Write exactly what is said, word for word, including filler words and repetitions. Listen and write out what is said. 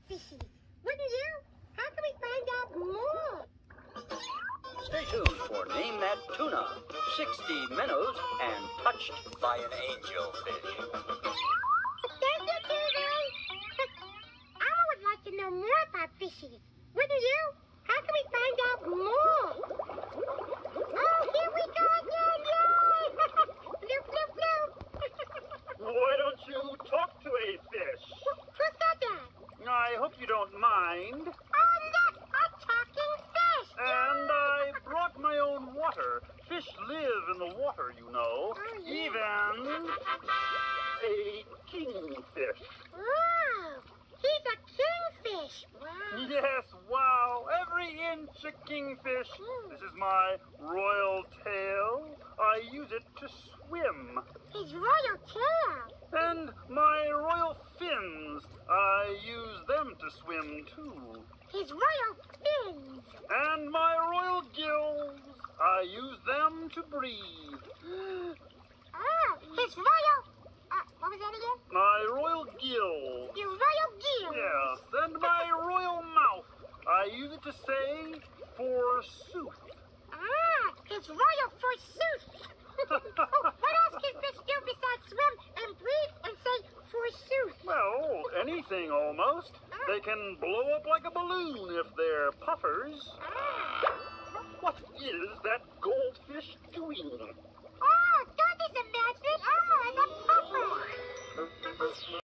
fishy. Wouldn't you? How can we find out more? Stay tuned for Name That Tuna. sixty minnows and touched by an angelfish. Thank you, Tuna. Elmo would like to know more about fishy. Wouldn't you? How can we find out more? Oh, here we go again! Yay! Bloop, bloop, bloop. Why don't you talk to a fish? Who said that? I hope you don't mind. Oh, look! A talking fish! And I brought my own water. Fish live in the water, you know. Oh, yeah. Even a kingfish. Wow! He's a kingfish! Wow! Yes, wow. Every inch a kingfish. Mm. This is my royal tail. I use it to swim. His royal tail! And my royal fins. I use them to swim too. His royal fins! And my royal gills. I use them to breathe. Oh, his royal... Uh, what was that again? My royal gills. Your royal gear! Yes, and my royal mouth. I use it to say forsooth. Ah, his royal forsooth! Oh, what else can fish do besides swim and breathe and say forsooth? Well, anything almost. They can blow up like a balloon if they're puffers. Ah. What is that goldfish doing? Oh, don't this imagine? Oh, it's a puffer!